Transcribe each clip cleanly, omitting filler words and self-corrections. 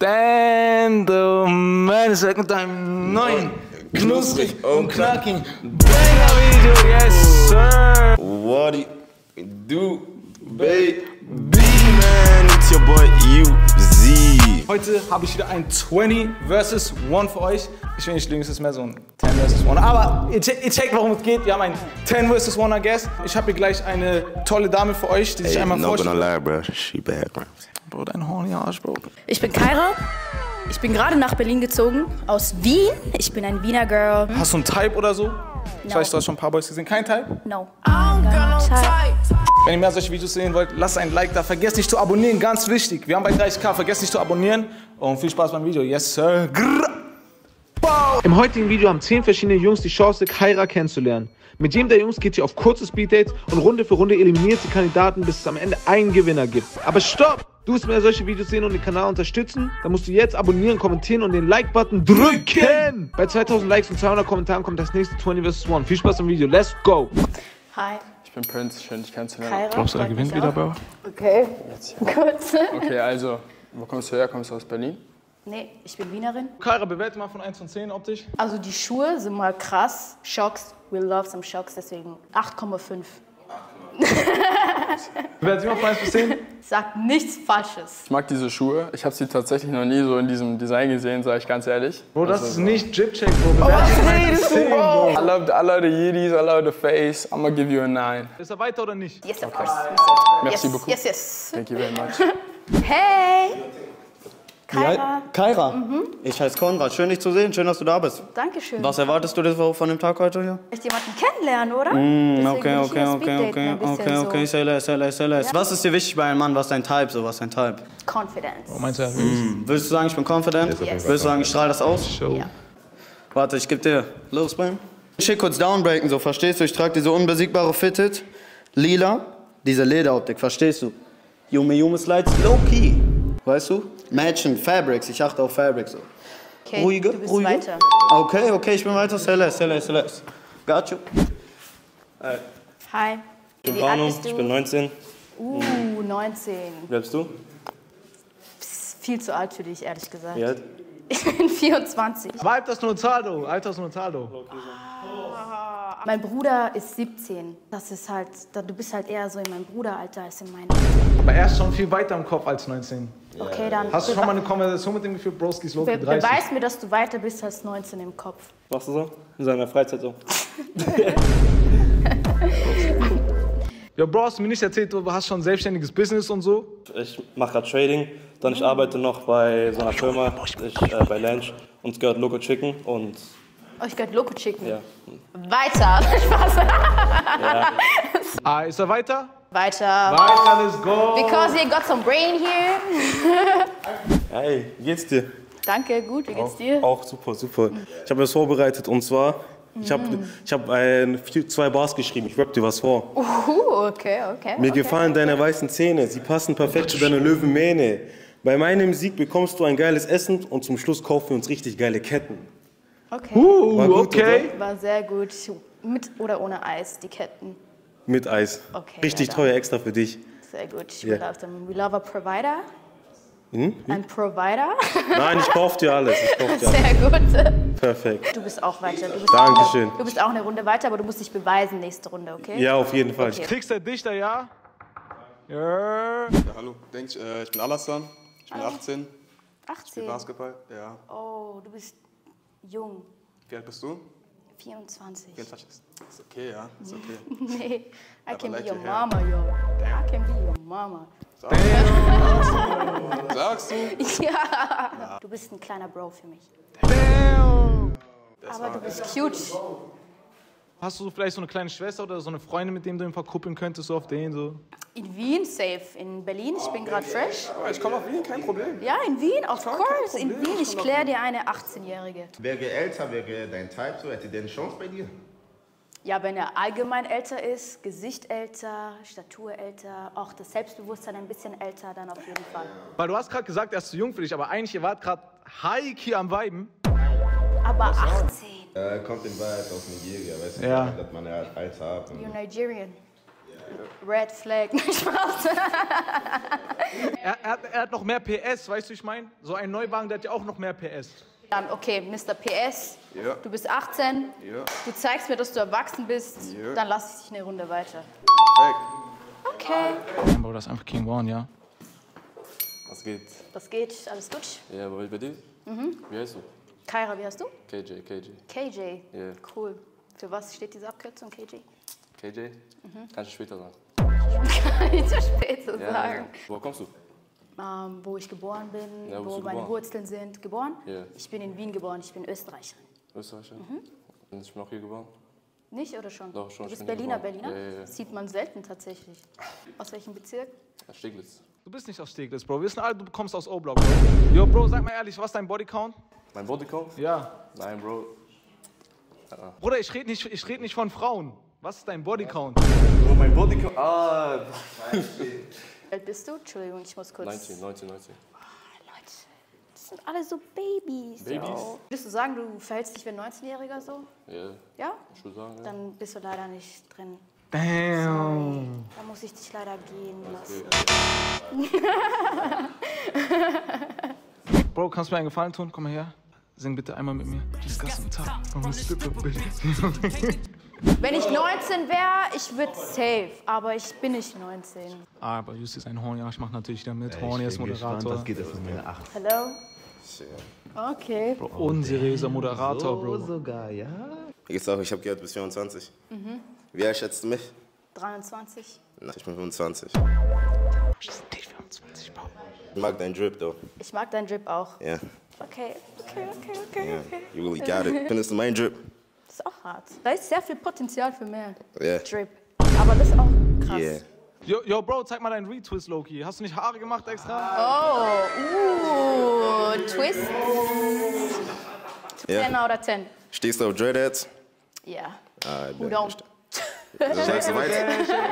Gentlemen, sag mit einem neuen, knusprig und knackigen Banger-Video, yes sir! What do, baby, man, it's your boy UZ. Heute habe ich wieder ein 20 vs. 1 für euch. Ich will nicht lügen, es ist mehr so ein 10 vs. 1. Aber ihr checkt, worum es geht. Wir haben ein 10 vs. 1 Guest. Ich habe hier gleich eine tolle Dame für euch, die sich einmal vorstellt. Not gonna lie, bro. She bad, bro. Bro, dein horny Arsch, Bro. Ich bin Kaira. Ich bin gerade nach Berlin gezogen, aus Wien. Ich bin ein Wiener Girl. Hast du einen Type oder so? Ich weiß, du hast schon ein paar Boys gesehen. Kein Type? No. Type. Wenn ihr mehr solche Videos sehen wollt, lasst ein Like da. Vergesst nicht zu abonnieren, ganz wichtig. Wir haben bei 30.000. Vergesst nicht zu abonnieren. Und viel Spaß beim Video. Yes, sir. Im heutigen Video haben 10 verschiedene Jungs die Chance, Kaira kennenzulernen. Mit jedem der Jungs geht sie auf kurze Speeddates und Runde für Runde eliminiert sie Kandidaten, bis es am Ende einen Gewinner gibt. Aber stopp! Du willst mehr solche Videos sehen und den Kanal unterstützen? Dann musst du jetzt abonnieren, kommentieren und den Like-Button drücken! Bei 2000 Likes und 200 Kommentaren kommt das nächste 20 vs. 1. Viel Spaß im Video, let's go! Hi. Ich bin Prince, schön dich kennenzulernen. Kaira. Glaubst du, er gewinnt wieder, Bro? Okay. Gut. Okay, also, wo kommst du her? Kommst du aus Berlin? Nee, ich bin Wienerin. Kaira, bewerte mal von 1 von 10 optisch. Also die Schuhe sind mal krass. Shocks, we love some Shocks, deswegen 8,5. Bewerte sie mal von 1 bis 10. Sag nichts Falsches. Ich mag diese Schuhe. Ich habe sie tatsächlich noch nie so in diesem Design gesehen, sage ich ganz ehrlich. Bro, das ist nicht Jip-Check, Bro. Bewerte sie von 1 bis 10, Bro. I love the Yeezys, I love the face. I'm gonna give you a 9. Ist er weiter oder nicht? Yes, of course. Merci yes, beaucoup. yes, yes. Thank you very much. Hey! Kaira. Kaira, ich heiße Konrad. Schön, dich zu sehen. Schön, dass du da bist. Dankeschön. Was erwartest du dir von dem Tag heute hier? Vielleicht jemanden kennenlernen, oder? Okay. Say less. Was ist dir wichtig bei einem Mann? Was ist dein Type? So, was ist dein Type? Confidence. Oh, meinst du, Willst du sagen, ich bin confident? Yes. Willst du sagen, ich strahle das aus? Ja. Warte, ich geb dir. Los, Bam. Schick kurz downbreaken, so, verstehst du? Ich trage diese unbesiegbare Fitted. Lila. Diese Lederoptik, verstehst du? Yume Slides, low key. Weißt du? Matching, Fabrics, ich achte auf Fabrics. So. Okay, Ruhige, du bist ruhige. weiter. Okay, ich bin weiter. Say less. Got you. Hi. Ich bin Wie alt Arno, bist du? ich bin 19. 19. Wer bist du? Psst, viel zu alt für dich, ehrlich gesagt. Wie alt? Ich bin 24. Aber Alter ist nur eine Zahl, du. Alter ist nur eine Zahl, du. Mein Bruder ist 17. Das ist halt, du bist halt eher so in meinem Bruderalter als in meinem. Aber er ist schon viel weiter im Kopf als 19. Okay, dann. Hast du schon mal eine Konversation mit dem geführt, Broskis los mit 30? Beweis mir, dass du weiter bist als 19 im Kopf. Machst du so? In seiner Freizeit so. Ja, Bro, hast du mir nicht erzählt, du hast schon ein selbstständiges Business und so? Ich mache gerade Trading, dann ich arbeite noch bei so einer Firma, bei Lunch. Uns gehört Loco Chicken und Euch gehört Loco Chicken. ja. Weiter. Spaß. Ja. Ah, ist er weiter? Weiter. Weiter, let's go! Because you got some brain here. Hey, wie geht's dir? Danke, gut. Wie geht's dir? Auch super. Ich habe das vorbereitet und zwar, ich hab 2 Bars geschrieben, ich rapp dir was vor. Okay. Mir gefallen deine weißen Zähne, sie passen perfekt zu deiner Löwenmähne. Bei meinem Sieg bekommst du ein geiles Essen und zum Schluss kaufen wir uns richtig geile Ketten. Okay. War gut, Okay. War sehr gut. Mit oder ohne Eis, die Ketten. Mit Eis. Okay, Richtig ja, teuer extra für dich. Sehr gut. Ja. We love them. We love a provider. Ein Provider. Nein, ich kauf dir alles. Sehr gut. Perfekt. Du bist auch weiter. Du bist Dankeschön. Du bist auch eine Runde weiter, aber du musst dich beweisen nächste Runde, okay? Ja, auf jeden Fall. Okay. Kriegst der Dichter, ja? Ja. Ja, hallo, ich bin Alassane, ich bin 18, ich 18. spiele Basketball, ja. Oh, du bist jung. Wie alt bist du? 24. 24, ist okay, ja, ist okay. Nee, I can be like your your hair. mama, yo. I can be your mama. Sagst du? Ja. Du bist ein kleiner Bro für mich. Aber du bist cute. Hast du vielleicht so eine kleine Schwester oder so eine Freundin, mit dem du ihn verkuppeln könntest, so auf den so? In Wien safe. In Berlin, ich bin gerade fresh. Ich komme auf Wien, kein Problem. Ja, in Wien, of kein course. In Problem, Wien, ich kläre dir eine 18-Jährige. Wäre älter, wäre dein Type so, hätte der eine Chance bei dir? Ja, wenn er allgemein älter ist, Gesicht älter, Statur älter, auch das Selbstbewusstsein ein bisschen älter, dann auf jeden Fall. Weil du hast gerade gesagt, er ist zu jung für dich, aber eigentlich, ihr wart gerade high-key am Viben. Aber 18. Kommt in Wahrheit aus Nigeria, weißt du, Ja. dass man ja Alter ab. You're Nigerian. Red Flag. Spaß. Er hat noch mehr PS, weißt du, ich meine? So ein Neuwagen, der hat ja auch noch mehr PS. Dann, okay, Mr. PS, Ja. du bist 18, Ja. du zeigst mir, dass du erwachsen bist, Ja. dann lass ich dich eine Runde weiter. Perfekt. Okay. Bro, das ist einfach King One, ja? Was geht? Was geht? Alles gut? Ja, bei dir? Wie heißt du? Kaira, wie heißt du? KJ. KJ. Ja. Cool. Für was steht diese Abkürzung, KJ? KJ? Kannst du später sagen. Kann ich zu spät zu Ja. sagen. Woher kommst du? Wo ich geboren bin, Ja, wo bist wo du meine geboren? Wurzeln sind. Geboren? Ja. Ich bin in Wien geboren, ich bin Österreicherin. Österreicher? Und ich bin auch hier geboren. Nicht oder schon? Doch, schon, Du ich bist bin hier Berliner? geboren. Ja. Sieht man selten tatsächlich. Aus welchem Bezirk? Ja, Steglitz. Du bist nicht aus Steglitz, Bro. Wir wissen alle, du kommst aus O-Block, Bro. Yo, Bro, sag mal ehrlich, was ist dein Bodycount? Mein Bodycount? Ja. Nein, Bro. Bruder, ich red nicht von Frauen. Was ist dein Bodycount? Bro, mein Bodycount. Wie alt bist du? Entschuldigung, ich muss kurz... 19. Leute, das sind alle so Babys. Babys? Yo. Würdest du sagen, du verhältst dich wie ein 19-Jähriger so? Ja, Ja? ich würde sagen, ja. Dann bist du leider nicht drin. Damn. Da muss ich dich leider gehen lassen. Bro, kannst du mir einen Gefallen tun? Komm mal her. Sing bitte einmal mit mir. Disgusting top from a stripper, bitch. Wenn ich 19 wäre, ich würde safe, aber ich bin nicht 19. Aber Jussi ist ein Horny, ja, ich mach natürlich wieder mit. Horny ist Moderator. Was geht das von mir? Ach, Hello? Okay. Bro, unseriöser Moderator, Bro. sogar, ja? Wie geht's auch? Ich habe gehört, bis 24. Wie alt schätzt du mich? 23. Na, ich bin 25. Das sind die 24, Bro. Ich mag deinen Drip, though. Ich mag deinen Drip auch. Ja. Okay. Yeah. You really got it. Findest du meinen Drip? Das ist auch hart. Da ist sehr viel Potenzial für mehr Ja. Drip. Aber das ist auch krass. Yeah. Yo, Bro, zeig mal deinen Retwist, Loki. Hast du nicht Haare gemacht extra? Oh, Twist. Ja. 10 out of 10. Stehst du auf Dreadheads? Ja. Ah, Who don't? Was sagst du weiter?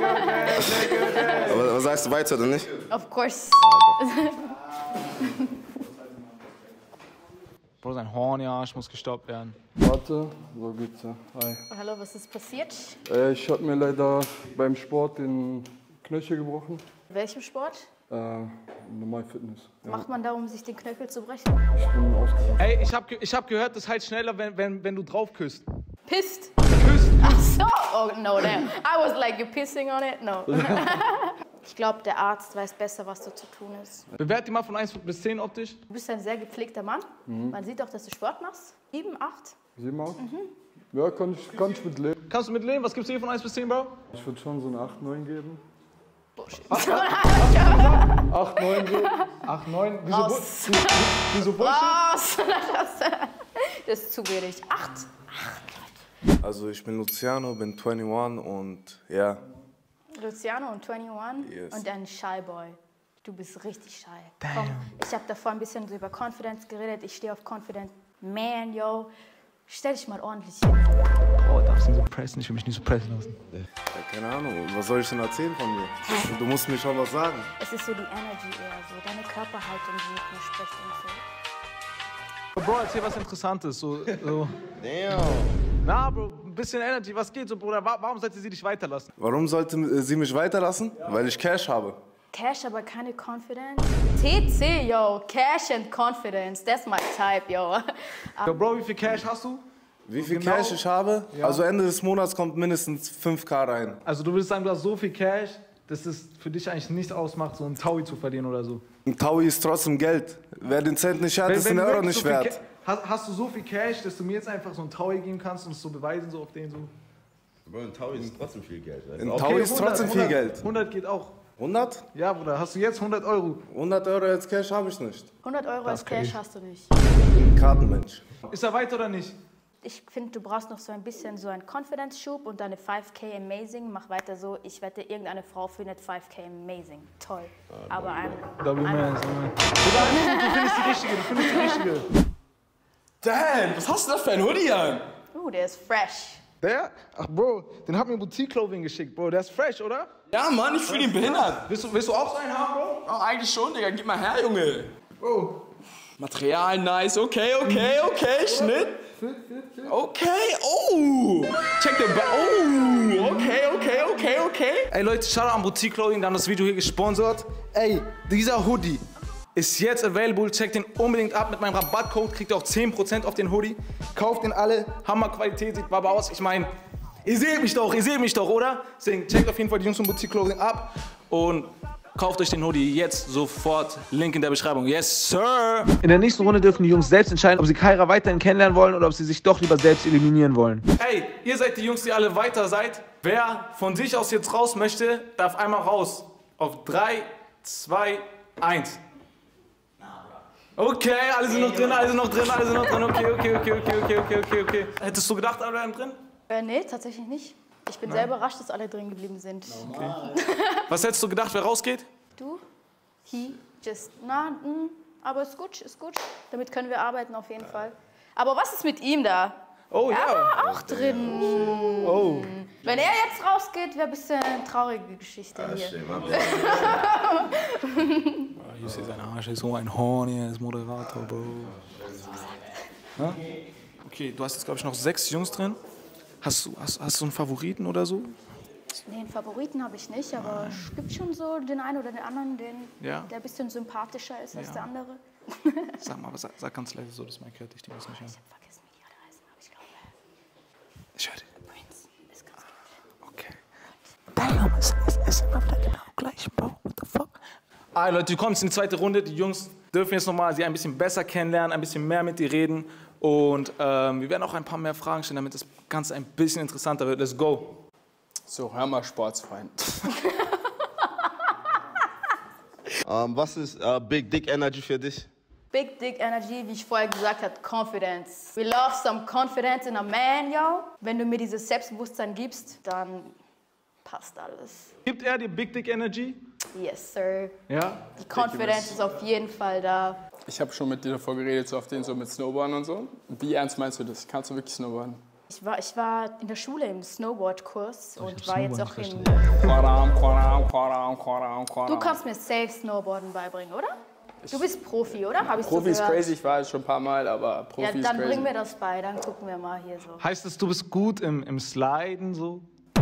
Aber was sagst du weiter oder nicht? Of course. Bro, sein Hornarsch muss gestoppt werden. Warte, so geht's ja. Hi. Hallo, was ist passiert? Ich habe mir leider beim Sport den Knöchel gebrochen. Welchem Sport? Normal Fitness. Ja. Macht man da, um sich den Knöchel zu brechen? Ich bin ausgerastet. Ey, ich hab gehört, das heilt schneller, wenn du drauf küsst. Pisst? Küsst? Ach so. Oh, no, damn. I was like, you pissing on it? No. Ich glaube, der Arzt weiß besser, was da zu tun ist. Bewert die mal von 1 bis 10 optisch. Du bist ein sehr gepflegter Mann. Man sieht auch, dass du Sport machst. 7, 8. 7 aus? Ja, kann ich mit leben. Kannst du mitleben? Was gibt's hier von 1 bis 10, Bro? Ich würde schon so eine 8, 9 geben. Bullshit. 8, 9 so. 8, 9. Raus. Wieso Bullshit? Raus. Das ist zu wenig. 8. Also ich bin Luciano, bin 21 und ja. Luciano und 21 Yes. und ein Shy Boy. Du bist richtig shy. Komm, ich habe davor ein bisschen so über Confidence geredet. Ich stehe auf Confident Man, yo. Stell dich mal ordentlich hin. Oh, darfst du nicht so pressen? Ich will mich nicht so pressen lassen. Ja, keine Ahnung, was soll ich denn erzählen von mir? Du musst mir schon was sagen. Es ist so die Energy eher so, deine Körperhaltung, die mit mir spricht und so. Bro, erzähl was Interessantes. So. Damn. Na, Bro, ein bisschen Energy. Was geht so, Bruder? Warum sollte sie dich weiterlassen? Warum sollte sie mich weiterlassen? Weil ich Cash habe. Cash, aber keine Confidence. TC, yo. Cash and Confidence. That's my type, yo. Yo, Bro, wie viel Cash hast du? Wie viel Genau. Cash ich habe? Ja. Also Ende des Monats kommt mindestens 5.000 rein. Also du würdest sagen, du hast so viel Cash, dass es für dich eigentlich nichts ausmacht, so einen Taui zu verlieren oder so. Ein Taui ist trotzdem Geld. Wer den Cent nicht hat, ist Wenn ein du Euro wirklich nicht so viel wert. Hast du so viel Cash, dass du mir jetzt einfach so einen Taui geben kannst und es so beweisen, so auf den so? Bro, ein Taui ist trotzdem viel Geld. Weißt Ein du? Taui ist trotzdem viel 100, Geld. 100 geht auch. 100? Ja, Bruder, hast du jetzt 100 Euro? 100 Euro als Cash habe ich nicht. 100 Euro als Cash hast du nicht. Ich bin ein Kartenmensch. Ist er weiter oder nicht? Ich finde, du brauchst noch so ein bisschen so einen Confidence-Schub und deine 5K Amazing. Mach weiter so. Ich wette, irgendeine Frau findet 5K Amazing. Toll. Aber Double Man. Du findest die Richtige. Damn, was hast du da für ein Hoodie an? der ist fresh. Der? Ach, Bro, den hat mir Boutique Clothing geschickt, Bro. Der ist fresh, oder? Ja, Mann, ich fühle ihn behindert. Willst du auch so einen haben, Bro? Oh, eigentlich schon, Digga. Gib mal her, Junge. Bro. Material nice. Okay. Schnitt. Okay. Oh. Check the back. Oh. Okay. Ey Leute, Shoutout an Boutique Clothing, die haben das Video hier gesponsert. Ey, dieser Hoodie ist jetzt available. Checkt den unbedingt ab. Mit meinem Rabattcode kriegt ihr auch 10% auf den Hoodie. Kauft den alle. Hammerqualität, sieht Baba aus. Ich meine, ihr seht mich doch, oder? Deswegen checkt auf jeden Fall die Jungs von Boutique Clothing ab und kauft euch den Hoodie jetzt sofort. Link in der Beschreibung. Yes, sir! In der nächsten Runde dürfen die Jungs selbst entscheiden, ob sie Kaira weiterhin kennenlernen wollen oder ob sie sich doch lieber selbst eliminieren wollen. Ey, ihr seid die Jungs, die alle weiter seid. Wer von sich aus jetzt raus möchte, darf einmal raus. Auf 3, 2, 1. Okay, alle sind noch drin, Okay. Hättest du gedacht, alle wären drin? Nee, tatsächlich nicht. Ich bin sehr überrascht, dass alle drin geblieben sind. Okay. Was hättest du gedacht, wer rausgeht? Du? Aber ist gut. Damit können wir arbeiten auf jeden Fall. Aber was ist mit ihm da? Oh ja. Er war auch drin. Oh. Wenn er jetzt rausgeht, wäre ein bisschen eine traurige Geschichte hier. Hier ist sein Arsch, er ist so ein Horn, er ist Moderator, Bro. Ja? Okay, du hast jetzt, glaube ich, noch 6 Jungs drin. Hast du einen Favoriten oder so? Nee, einen Favoriten habe ich nicht, aber es gibt schon so den einen oder den anderen, der ein bisschen sympathischer ist als der andere. Sag mal, aber sag ganz leise so, das ist mein Kreativ, die muss nicht hören. Ich habe vergessen, wie die alle heißen, aber ich glaube... Ich höre dich. Prince ist ganz gut. Okay. Damn, es läuft ja genau gleich, Bro. What the fuck? Leute, wir kommen in die zweite Runde. Die Jungs dürfen jetzt nochmal sie ein bisschen besser kennenlernen, ein bisschen mehr mit dir reden. Und wir werden auch ein paar mehr Fragen stellen, damit das Ganze ein bisschen interessanter wird. Let's go. So, hör mal, Sportsfreund. Was ist Big Dick Energy für dich? Big Dick Energy, wie ich vorher gesagt habe, Confidence. We love some confidence in a man, yo. Wenn du mir dieses Selbstbewusstsein gibst, dann passt alles. Gibt er dir Big Dick Energy? Yes, sir. Ja? Die Confidence ist auf jeden Fall da. Ich habe schon mit dir davor geredet, so auf den so mit Snowboarden und so. Wie ernst meinst du das? Kannst du wirklich Snowboarden? Ich war in der Schule im Snowboardkurs und war jetzt auch in... Du kannst mir safe Snowboarden beibringen, oder? Du bist Profi, oder? Hab ich Profi ist so gehört? crazy, ich war schon ein paar Mal, aber Profi ist crazy. Ja, dann bring mir das bei, dann gucken wir mal hier so. Heißt es, du bist gut im Sliden so?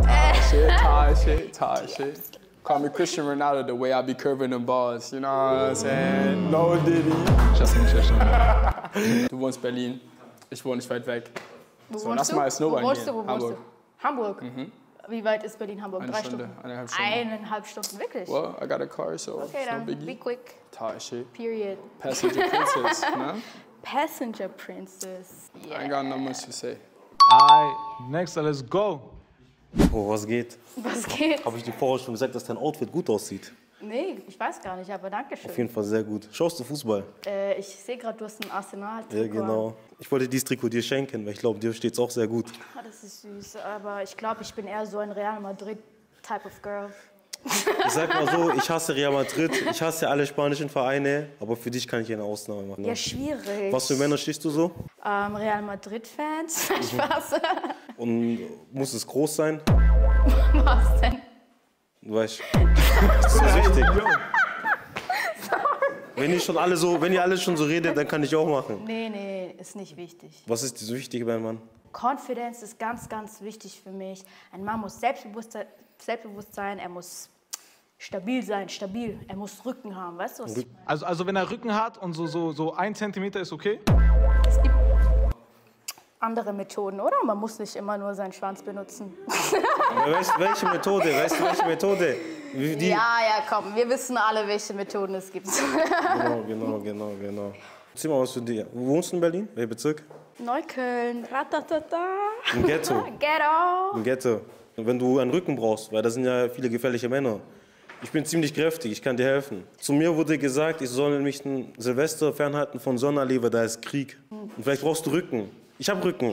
Shit. Call me Cristiano Ronaldo, the way I be curving them balls, you know what I'm saying? No Diddy. Ich hab's nicht verstanden. Du wohnst in Berlin, ich wohne nicht weit weg. Wo lass mal Snowboarden wohnst gehen. du? Hamburg. Hamburg? Wie weit ist Berlin-Hamburg? 1 Stunde, 1,5 Stunden. 1,5 Stunden, wirklich? Well, I got a car, so Okay, no dann biggie. be quick. Shit. Period. Passenger Princess, ne? Passenger Princess. I ain't got no much to say. Next, let's go. Oh, was geht? Was geht? Habe ich dir vorher schon gesagt, dass dein Outfit gut aussieht? Nee, ich weiß gar nicht, aber danke schön. Auf jeden Fall sehr gut. Schaust du Fußball? Ich sehe gerade, du hast ein Arsenal-Trikot. Ja, genau. Ich wollte dieses Trikot dir schenken, weil ich glaube, dir steht es auch sehr gut. Ah, das ist süß, aber ich glaube, ich bin eher so ein Real Madrid-Type of Girl. Ich sag mal so, ich hasse Real Madrid, ich hasse alle spanischen Vereine, aber für dich kann ich eine Ausnahme machen. Ja, schwierig. Was für Männer stehst du so? Real Madrid-Fans. Spaß. Und muss es groß sein? Was denn? Du weißt, das ist wichtig. Wenn ihr alle schon so redet, dann kann ich auch machen. Nee, ist nicht wichtig. Was ist das Wichtige beim Mann? Confidence ist ganz, ganz wichtig für mich. Ein Mann muss selbstbewusst sein, er muss stabil sein, er muss Rücken haben, weißt du was? Also wenn er Rücken hat und so 1 Zentimeter ist okay? Es gibt andere Methoden, oder? Man muss nicht immer nur seinen Schwanz benutzen. Weißt du, welche Methode? Ja, komm, wir wissen alle, welche Methoden es gibt. Genau. Erzähl mal was zu dir. Wo wohnst du in Berlin? Welcher Bezirk? Neukölln, ratatata. Im Ghetto. Ghetto. Im Ghetto. Und wenn du einen Rücken brauchst, weil da sind ja viele gefährliche Männer. Ich bin ziemlich kräftig, ich kann dir helfen. Zu mir wurde gesagt, ich soll mich ein Silvester fernhalten von Sonderliebe, da ist Krieg. Und vielleicht brauchst du Rücken. Ich hab Rücken.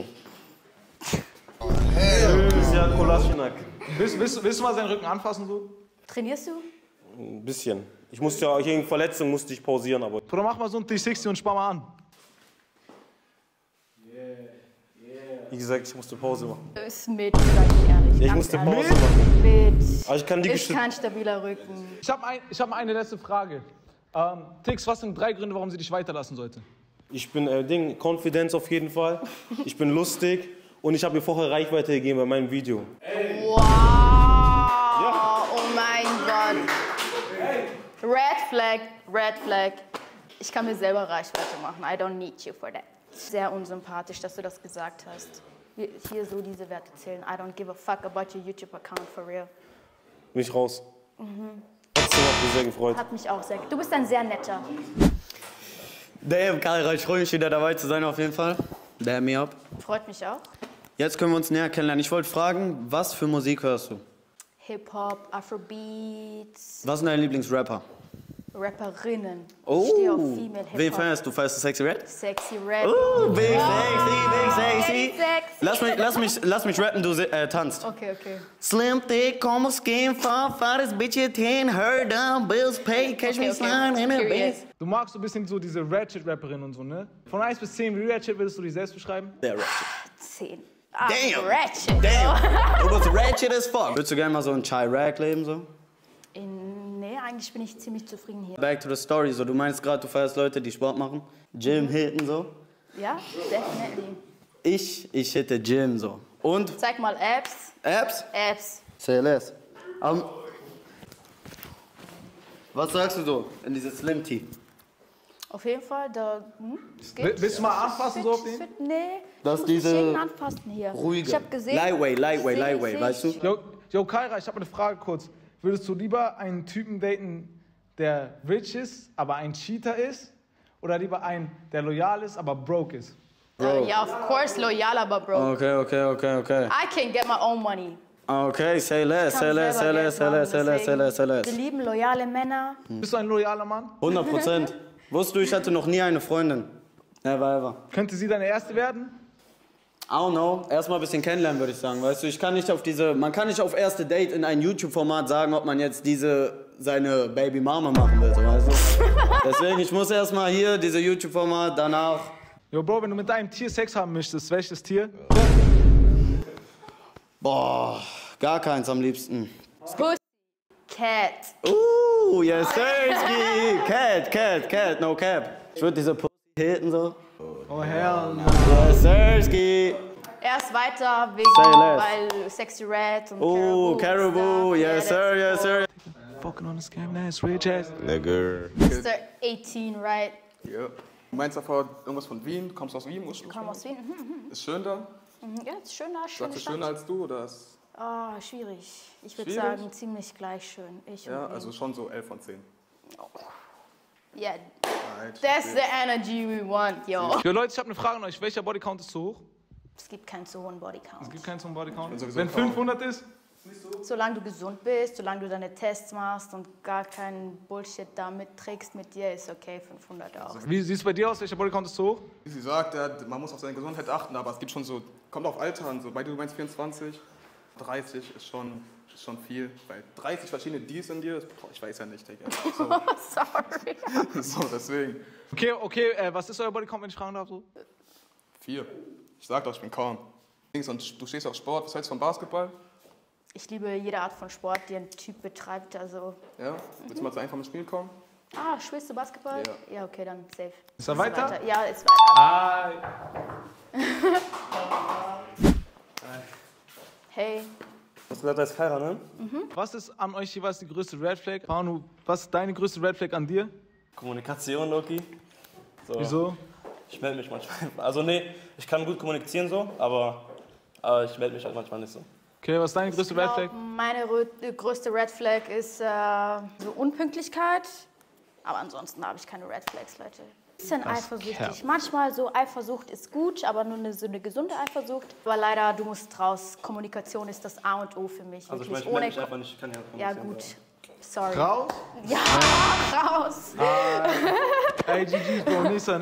Das ist ja Kolaschinak. Willst du mal seinen Rücken anfassen so? Trainierst du? Ein bisschen. Ich musste ja wegen Verletzung musste ich pausieren, aber. Bruder, mach mal so ein T60 und spann mal an. Wie gesagt, ich musste Pause machen. Ist mit, sag ich ehrlich. Ich musste Pause machen. Mit. Aber ich kann die ist kein stabiler Rücken. Ich hab eine letzte Frage. Tix, was sind 3 Gründe, warum sie dich weiterlassen sollte? Ich bin Confidence auf jeden Fall. Ich bin lustig und ich habe mir vorher Reichweite gegeben bei meinem Video. Wow! Ja. Flag, Red Flag. Ich kann mir selber Reichweite machen. I don't need you for that. Sehr unsympathisch, dass du das gesagt hast. Hier so diese Werte zählen. I don't give a fuck about your YouTube-Account, for real. Mich raus. Hat mich sehr gefreut. Hat mich auch sehr. Du bist ein sehr netter. Damn, Kaira, ich freue mich wieder dabei zu sein auf jeden Fall. Damn me up. Freut mich auch. Jetzt können wir uns näher kennenlernen. Ich wollte fragen, was für Musik hörst du? Hip-Hop, Afrobeats, Was sind deine Lieblingsrapper? Rapperinnen. Oh, Ich stehe auf Female Hip-Hop. wen feierst du? Feierst du Sexy Red? Sexy Red. Oh, big sexy, Very sexy. Lass mich rappen, du tanzt. Okay. Slim thick, como skin, fall, fattest bitch, you 10, her down, bills paid, catch me slime in a Period. base. Du magst so ein bisschen so diese Ratchet-Rapperin und so, ne? Von 1 bis 10, wie Ratchet würdest du dich selbst beschreiben? Der Ratchet. 10. Damn. Ratchet. Damn, du bist ratchet as fuck. Würdest du gerne mal so in Chirac leben, so? Nee, eigentlich bin ich ziemlich zufrieden hier. Back to the story, so du meinst gerade, du feierst Leute, die Sport machen, Gym hitten, so? Ja, definitely. Ich hitte Gym, so. Und? Zeig mal Abs. Abs? Abs. Say less. Was sagst du so in dieses Slim Tee? Auf jeden Fall, da. Es geht. Willst du mal anfassen so auf den? Nee, Das ich muss diese nicht jeden anfassen hier. ruhige. Ich hab gesehen. Lightweight, weißt du? Yo, Kaira, ich habe eine Frage kurz. Würdest du lieber einen Typen daten, der rich ist, aber ein Cheater ist? Oder lieber einen, der loyal ist, aber broke ist? Ja, of course, loyal, aber bro. Okay. I can get my own money. Okay, say less. Wir lieben loyale Männer. Bist du ein loyaler Mann? 100%. Wusstest du, ich hatte noch nie eine Freundin. Never ever. Könnte sie deine erste werden? I don't know. Erstmal ein bisschen kennenlernen, würde ich sagen. Weißt du, man kann nicht auf erste Date in ein YouTube-Format sagen, ob man jetzt seine Baby Mama machen will, so, weißt du? Deswegen, ich muss erstmal hier, diese YouTube-Format, danach. Yo, Bro, wenn du mit deinem Tier Sex haben möchtest, welches Tier? Boah, gar keins am liebsten. Pussy. Cat. Yes, sirski. Cat, no cap. Ich würde diese Pussy hitten, so. Oh, hell no. Yes, sirski. Erst weiter weil Sexy Red und Caribou, yes sir. Fucking on the scam, nice, rich ass. Nigger. Mr. 18, right? Ja. Du meinst davor irgendwas von Wien? Kommst du aus Wien? Komm aus Wien. Ist schön da? Ja, ist schön da. Sagst du schöner als du? Oder ist Schwierig. Ich würde Schwierig? sagen, ziemlich gleich schön. ja, also schon so 11 von 10. Yeah, that's the energy we want, yo. Yo, Leute, ich habe eine Frage an euch. Welcher Bodycount ist zu hoch? Es gibt keinen zu hohen Bodycount. Es gibt keinen so hohen Bodycount. sowieso Wenn kaum. 500 ist? Solange du gesund bist, solange du deine Tests machst und gar keinen Bullshit da mitträgst mit dir, ist okay, 500 auch. Wie sieht es bei dir aus? Welcher Bodycount ist zu hoch? Wie sie sagt, man muss auf seine Gesundheit achten, aber es gibt schon so, kommt auf Alter an, so, weil du meinst 24, 30 ist schon viel, weil 30 verschiedene Ds in dir, ich weiß ja nicht, Digga. So, Sorry. so deswegen. Okay, was ist euer Bodycount, wenn ich fragen darf? So? 4. Ich sag doch, ich bin kaum. Und du stehst auf Sport, was hältst du von Basketball? Ich liebe jede Art von Sport, die ein Typ betreibt, also... Ja? Willst du mal zu einem Spiel kommen? Spielst du Basketball? Ja. Ja, okay, dann safe. Ist er weiter? Ja, ist weiter. Hey. Was gesagt als Kaira, ne? Was ist an euch jeweils die größte Red Flag? Manu, was ist deine größte Red Flag an dir? Kommunikation, Loki. So. Wieso? Ich melde mich manchmal. Also nee, ich kann gut kommunizieren so, aber ich melde mich halt manchmal nicht so. Okay, was ist deine größte Red Flag? Meine größte Red Flag ist so Unpünktlichkeit. Aber ansonsten habe ich keine Red Flags, Leute. Bisschen eifersüchtig. Manchmal so Eifersucht ist gut, aber nur so eine gesunde Eifersucht. Aber leider, du musst raus. Kommunikation ist das A und O für mich. Also ich wirklich. melde mich einfach nicht, ich kann ja Ja gut. Sorry. Raus? Ja, raus. Ey, GG's, Bro, nächster.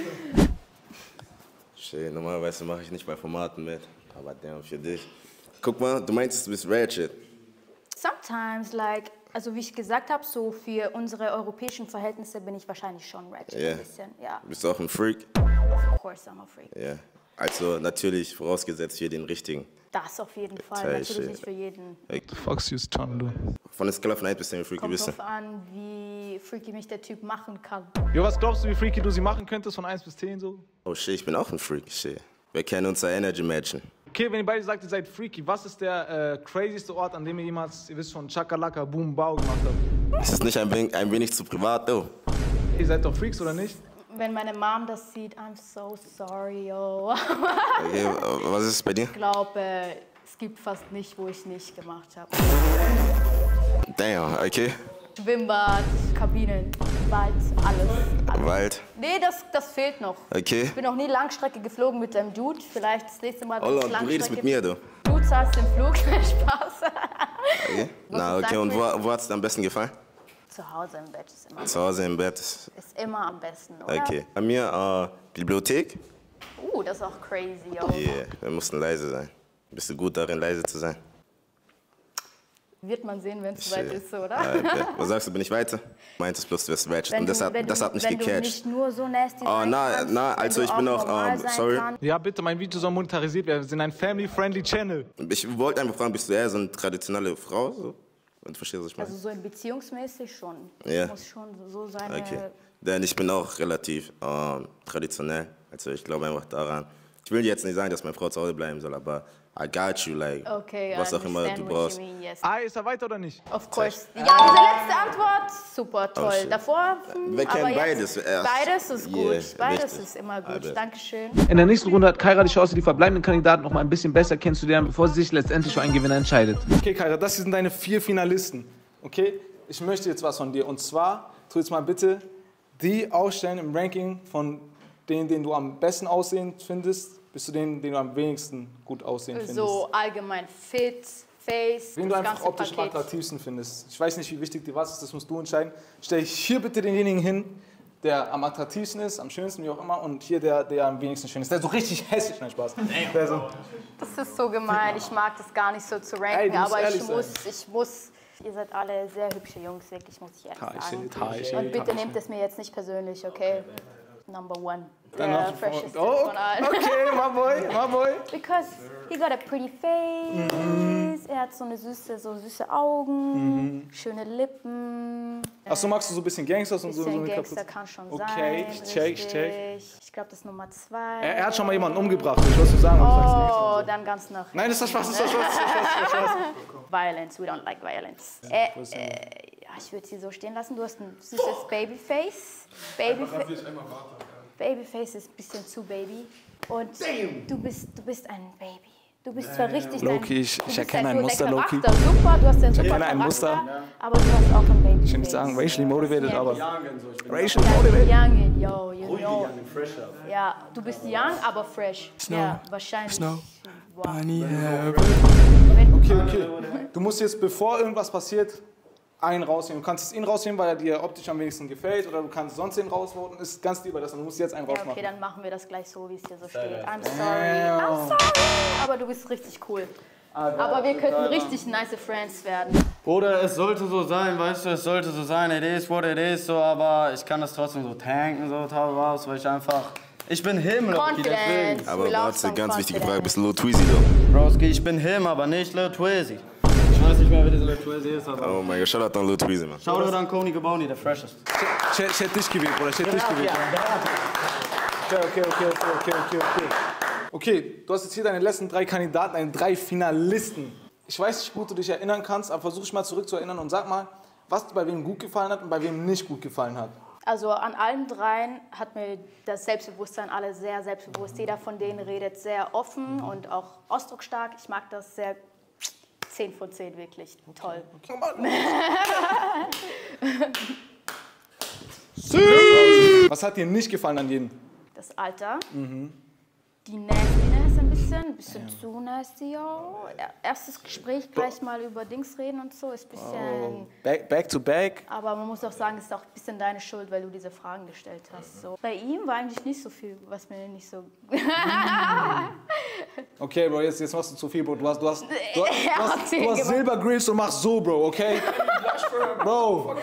Shit, normalerweise mache ich nicht bei Formaten mit, aber damn, für dich. Guck mal, du meinst, du bist Ratchet. Sometimes, like, also wie ich gesagt habe, so für unsere europäischen Verhältnisse bin ich wahrscheinlich schon Ratchet ein bisschen. Ja. Bist du auch ein Freak? Of course I'm a freak. Ja. Also natürlich vorausgesetzt für den richtigen. Das auf jeden Fall, Teil natürlich shit. nicht für jeden. Fuck's you, trying to do. Von der Skala von 1 bis 10 wie freaky Kommt bist du? drauf an, wie freaky mich der Typ machen kann. Jo, was glaubst du, wie freaky du sie machen könntest von 1 bis 10 so? Oh shit, ich bin auch ein Freak, shit. Wir kennen unser Energy matchen. Okay, wenn ihr beide sagt, ihr seid freaky, was ist der crazyste Ort, an dem ihr jemals, ihr wisst schon, Chakalaka, Boom, Bau gemacht habt? Ist das nicht ein wenig zu privat, oh? Ihr seid doch Freaks, oder nicht? Wenn meine Mom das sieht, I'm so sorry, yo. Okay, was ist es bei dir? Ich glaube, es gibt fast nicht, wo ich nicht gemacht habe. Damn, okay. Schwimmbad, Kabinen, Wald, alles. Wald? Nee, das fehlt noch. Okay. Ich bin noch nie Langstrecke geflogen mit einem Dude. Vielleicht das nächste Mal, wenn Holla, es Langstrecke... du redest mit mir, du. Du zahlst den Flug, Spaß. Okay. Na, okay, und wo hat es dir am besten gefallen? Zu Hause im Bett ist immer Zu Hause im Bett. Ist immer am besten, oder? Okay. Bei mir Bibliothek. Das ist auch crazy, yo. Yeah, wir mussten leise sein. Bist du gut darin, leise zu sein? Wird man sehen, wenn es soweit ist, oder? Okay. Was sagst du, bin ich weiter? Meintest bloß, du wirst ratchet. Und das hat mich wenn gecatcht. du nicht nur so nasty sein na, also ich bin auch, sorry. Ja, bitte, mein Video soll monetarisiert werden. Wir sind ein family-friendly Channel. Ich wollte einfach fragen, bist du eher so eine traditionelle Frau? So? Und verstehst du, was ich meine? Also so beziehungsmäßig schon. Ja. Muss schon so sein. Okay. Denn ich bin auch relativ traditionell. Also ich glaube einfach daran. Ich will jetzt nicht sagen, dass meine Frau zu Hause bleiben soll, aber I got you, like, okay, was auch immer du brauchst. Yes. Ist er weiter oder nicht? Of course. Ja, diese letzte Antwort, super toll. shit. Davor, Wir kennen beides. Beides ist gut. Yeah, beides richtig. ist immer gut. Dankeschön. In der nächsten Runde hat Kaira die Chance, die verbleibenden Kandidaten noch mal ein bisschen besser kennenzulernen, bevor sie sich letztendlich für einen Gewinner entscheidet. Okay, Kaira, das sind deine 4 Finalisten. Okay? Ich möchte jetzt was von dir. Und zwar, tu jetzt mal bitte die aufstellen im Ranking von denen, den du am besten aussehen findest, bis zu denen, den du am wenigsten gut aussehen findest. So allgemein fit, face, Wen du einfach optisch am attraktivsten findest. Ich weiß nicht, wie wichtig dir was ist, das musst du entscheiden. Stell hier bitte denjenigen hin, der am attraktivsten ist, am schönsten, wie auch immer, und hier der am wenigsten schön ist. Der ist so richtig hässlich, nein, Spaß. Der so, das ist so gemein, ich mag das gar nicht so zu ranken, aber ich muss, ihr seid alle sehr hübsche Jungs, wirklich, muss ich ehrlich sagen. Und bitte nehmt es mir jetzt nicht persönlich, okay? Number 1. Der freshest von allen. Okay, my boy. Because he got a pretty face, er hat so süße Augen, schöne Lippen. Achso, magst du so ein bisschen Gangsters und so? Ein bisschen Gangster kann schon sein. Okay, ich check. Ich glaube, das ist Nummer 2. Er hat schon mal jemanden umgebracht, ich wollte sagen. Oh, dann ganz nach. Nein, das ist Spaß. Violence, we don't like violence. Ich würde sie so stehen lassen. Du hast ein süßes Babyface. Babyface ist ein bisschen zu Baby. Und du bist ein Baby. Du bist zwar richtig Loki, ich erkenne ein Muster, Loki. Super, du hast einen super erkenne ein Muster. Aber du hast auch ein Babyface. Ich will nicht sagen racially motivated, aber racially motivated. Young, yo, you know. Ja, du bist young, aber fresh. Ja, wahrscheinlich. Wow. Okay. Du musst jetzt, bevor irgendwas passiert, einen rausnehmen. Du kannst jetzt ihn rausnehmen, weil er dir optisch am wenigsten gefällt, oder du kannst sonst den rausvoten. Ist ganz lieber das, du musst jetzt einen rausmachen. Okay, dann machen wir das gleich so, wie es dir so steht. I'm sorry. Aber du bist richtig cool. Aber wir könnten richtig nice Friends werden. Oder es sollte so sein, weißt du, es sollte so sein, it is what it is, so, aber ich kann das trotzdem so tanken, so, weil ich einfach... Ich bin him, Loki, deswegen. Aber warte, ganz wichtige Frage, bist du Lil Tweezy, though? Broski, ich bin him, aber nicht Lil Tweezy. Ich weiß nicht mehr, wer dieser Lil Tweezy ist, aber... Oh mein Gott, Shoutout an Lil Tweezy, man. Shoutout an Coney Gaboni, der freshest. Ich hätte dich gewählt, Bruder, ich hätte dich gewählt. Okay. Okay, du hast jetzt hier deine letzten 3 Kandidaten, deine 3 Finalisten. Ich weiß nicht, wie gut du dich erinnern kannst, aber versuch dich mal zurückzuerinnern und sag mal, was dir bei wem gut gefallen hat und bei wem nicht gut gefallen hat. Also an allen 3 hat mir das Selbstbewusstsein alle sehr selbstbewusst. Jeder von denen redet sehr offen und auch ausdrucksstark. Ich mag das sehr. 10 von 10, wirklich. Toll. Was hat dir nicht gefallen an jedem? Das Alter. Die Nastiness ein bisschen zu nasty. Ja. Erstes Gespräch gleich mal über Dings reden und so, ist ein bisschen... Back to back. Aber man muss auch sagen, es ist auch ein bisschen deine Schuld, weil du diese Fragen gestellt hast. So. Bei ihm war eigentlich nicht so viel, was mir nicht so... Okay, Bro, jetzt machst du zu viel, Bro. Du hast Silbergrills und machst so, Bro, okay? Bro,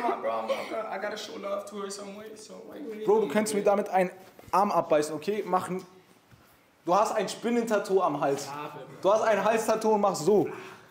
du könntest mir damit einen Arm abbeißen, okay? Du hast ein Spinnentattoo am Hals. Du hast ein Halstattoo und machst so.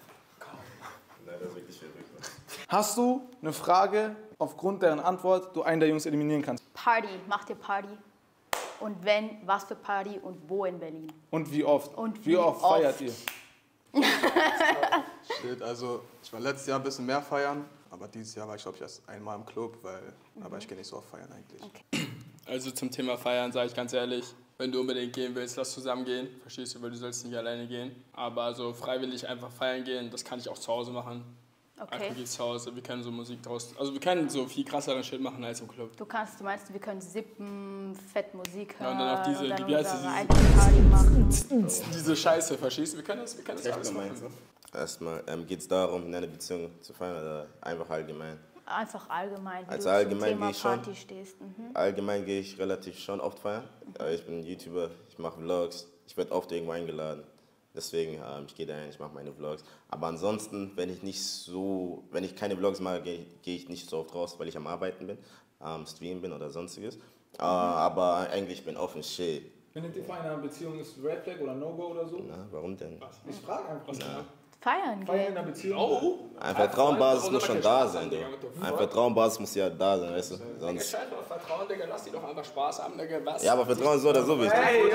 Hast du eine Frage, aufgrund deren Antwort du einen der Jungs eliminieren kannst? Party, macht ihr Party? Und wenn, was für Party und wo in Berlin? Und wie oft? Wie oft feiert ihr? Shit, also ich war letztes Jahr ein bisschen mehr feiern. Aber dieses Jahr war ich, glaube ich, erst einmal im Club, aber ich gehe nicht so oft feiern eigentlich. Okay. Also zum Thema Feiern sage ich ganz ehrlich, wenn du unbedingt gehen willst, lass zusammen gehen. Verstehst du, weil du sollst nicht alleine gehen. Aber so freiwillig einfach feiern gehen, das kann ich auch zu Hause machen. Okay. Einfach zu Hause, wir können so Musik draußen, also wir können so viel krasseren Shit machen als im Club. Du meinst, wir können sippen, fett Musik hören Ja, und dann auch diese, und dann wie heißt unsere diese, eigene Party machen. Diese Scheiße, verstehst du? Wir können das alles machen. Erstmal, geht es darum, in einer Beziehung zu feiern oder einfach allgemein? Einfach allgemein, wie Also du allgemein zum Thema gehe ich schon. Party stehst. Mhm. Allgemein gehe ich relativ schon oft feiern. Ich bin YouTuber, ich mache Vlogs, ich werde oft irgendwo eingeladen. Deswegen, ich gehe dahin, ich mache meine Vlogs. Aber ansonsten, wenn ich keine Vlogs mache, gehe ich nicht so oft raus, weil ich am Arbeiten bin, am Streamen bin oder sonstiges. Aber eigentlich bin ich offen, shit. Findet ihr vor einer Beziehung ist Red Flag oder No-Go oder so? Na, warum denn? Ich frage einfach. Feiern Feiern in gehen. einer Beziehung? Oh! Ein Vertrauensbasis muss schon da sein, du. Ein Vertrauensbasis muss ja da sein, weißt du? Sonst. Scheiß auf Vertrauen, Digga, lass die doch einfach Spaß haben, Digga, was? Ja, aber Vertrauen ist so oder so wichtig.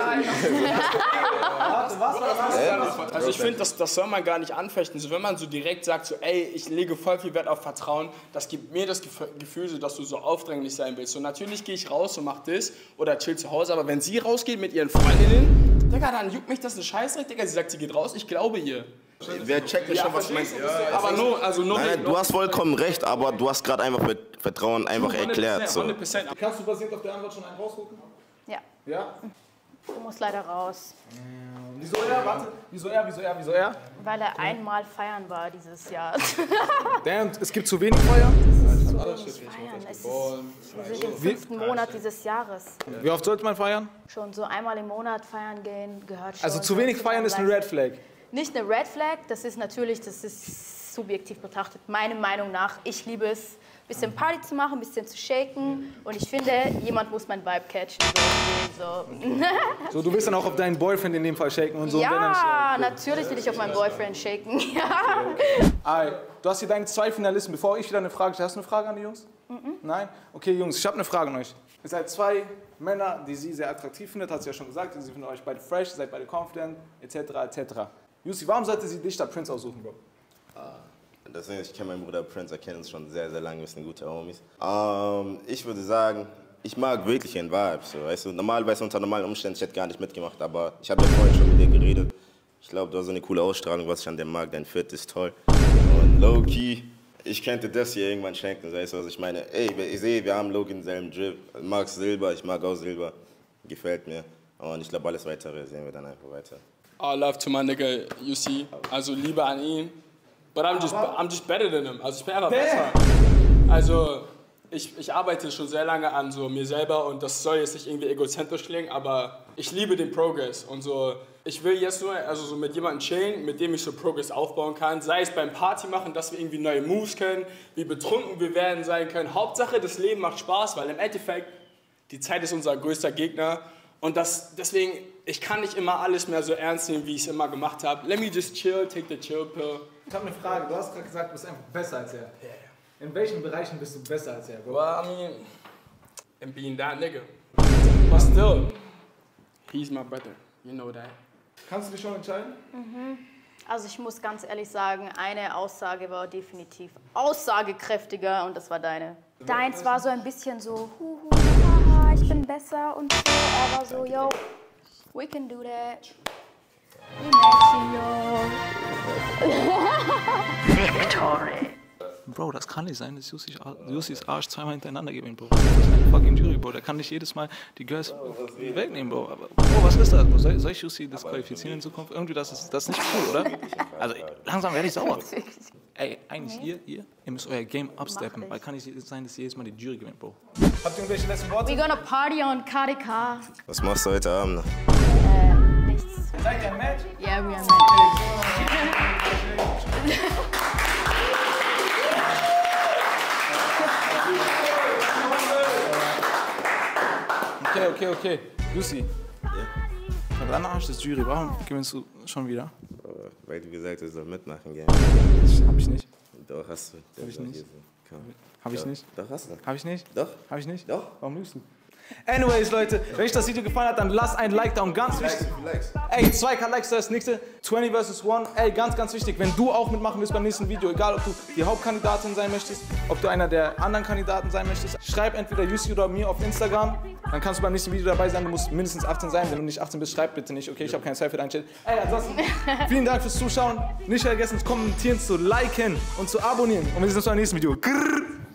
Also ich finde, das soll man gar nicht anfechten. So, wenn man so direkt sagt, so, ey, ich lege voll viel Wert auf Vertrauen, das gibt mir das Gefühl, so, dass du so aufdringlich sein willst. So, natürlich gehe ich raus und mach das oder chill zu Hause, aber wenn sie rausgeht mit ihren Freundinnen, Digga, dann juckt mich das ein Scheißrecht, Digga. Sie sagt, sie geht raus, ich glaube ihr. Wer checkt nicht schon, was du meinst? Aber Nein, du hast vollkommen recht, aber du hast gerade einfach mit Vertrauen einfach erklärt. So. 100%. Kannst du basierend auf der Antwort schon einen rausgucken? Ja, Ja? du musst leider raus. Wieso er? Warte. Wieso er? Weil er einmal feiern war dieses Jahr. Damn, es gibt zu wenig Feier? Wir sind im 5. Monat dieses Jahres. Wie oft sollte man feiern? Schon so einmal im Monat feiern gehen gehört schon. Also zu wenig feiern ist eine Red Flag. Nicht eine Red Flag, das ist subjektiv betrachtet. Meiner Meinung nach, ich liebe es, ein bisschen Party zu machen, ein bisschen zu shaken. Und ich finde, jemand muss mein Vibe catchen. So, du willst dann auch auf deinen Boyfriend in dem Fall shaken und so? Ja, natürlich will ich auf meinen Boyfriend shaken. Ja. Du hast hier deine 2 Finalisten. Bevor ich wieder eine Frage stelle, hast du eine Frage an die Jungs? Nein? Okay, Jungs, ich habe eine Frage an euch. Ihr seid 2 Männer, die sie sehr attraktiv findet, hat sie ja schon gesagt. Sie finden euch beide fresh, seid beide confident, etc. etc. Jussi, warum sollte sie dich statt Prince aussuchen, Bro? Deswegen, ich kenne meinen Bruder Prince, wir kennen uns schon sehr, sehr lange, wir sind gute Homies. Ich würde sagen, ich mag wirklich den Vibe, so, weißt du. Normalerweise unter normalen Umständen, ich hätte gar nicht mitgemacht, aber ich habe ja vorhin schon mit dir geredet. Ich glaube, du hast so eine coole Ausstrahlung, was ich an dem mag, dein Fit ist toll. Und low-key, ich könnte das hier irgendwann schenken, weißt du, was ich meine? Ey, ich sehe, wir haben low-key denselben Drip. Du magst Silber, ich mag auch Silber. Gefällt mir. Und ich glaube, alles Weitere sehen wir dann einfach weiter. All love to my nigga, you see. Also Liebe an ihn. But I'm just better than him. Also ich bin einfach besser. Also ich arbeite schon sehr lange an so mir selber und das soll jetzt nicht irgendwie egozentrisch klingen, aber ich liebe den Progress und so. Ich will jetzt nur so mit jemandem chillen, mit dem ich so Progress aufbauen kann. Sei es beim Party machen, dass wir irgendwie neue Moves können, wie betrunken wir werden sein können. Hauptsache, das Leben macht Spaß, weil im Endeffekt die Zeit ist unser größter Gegner. Und deswegen, ich kann nicht immer alles mehr so ernst nehmen, wie ich es immer gemacht habe. Let me just chill, take the chill pill. Ich habe eine Frage. Du hast gerade gesagt, du bist einfach besser als er. In welchen Bereichen bist du besser als er, Bro? Well, I mean, in being that nigga. But still, he's my brother. You know that. Kannst du dich schon entscheiden? Also ich muss ganz ehrlich sagen, eine Aussage war definitiv aussagekräftiger und das war deine. Deins war so ein bisschen so, haha, ich bin besser und so. Er war so, yo, we can do that. We match, yo. Victory. Bro, das kann nicht sein, dass Jussis Arsch zweimal hintereinander gewinnt, Bro. Das ist eine fucking Jury, Bro. Der kann nicht jedes Mal die Girls wegnehmen, Bro. Aber, Bro, was ist das? Bro? Soll ich Jussi disqualifizieren in Zukunft? Irgendwie, das ist nicht cool, oder? Also, langsam werde ich sauer. Ey, eigentlich ihr müsst euer Game upsteppen. Weil kann nicht sein, dass jedes Mal die Jury gewinnt, Bro. Habt ihr irgendwelche letzten Worte? We're gonna party on KDK. Was machst du heute Abend noch? Nichts. Seid ihr ein Match? Yeah, we are match. Okay. Jussi. Ja. Dein Arsch ist Jury. Warum gewinnst du schon wieder? Weil du gesagt hast, du sollst mitmachen gehen. Hab ich nicht. Doch, hast du. Hab ich nicht. Komm. Hab ich nicht. Doch, hast du. Hab ich nicht. Doch. Hab ich nicht. Doch. Warum lügst du? Anyways, Leute, wenn euch das Video gefallen hat, dann lasst ein Like da und ganz wichtig. Ey, 2K Likes, das nächste 20 vs. 1. Ey, ganz wichtig, wenn du auch mitmachen willst beim nächsten Video, egal ob du die Hauptkandidatin sein möchtest, ob du einer der anderen Kandidaten sein möchtest, schreib entweder Jussi oder mir auf Instagram. Dann kannst du beim nächsten Video dabei sein. Du musst mindestens 18 sein. Wenn du nicht 18 bist, schreib bitte nicht. Okay, ich habe keine Zeit für deinen Chat. Ey, ansonsten, vielen Dank fürs Zuschauen. Nicht vergessen, zu kommentieren, zu liken und zu abonnieren. Und wir sehen uns beim nächsten Video. Grrr.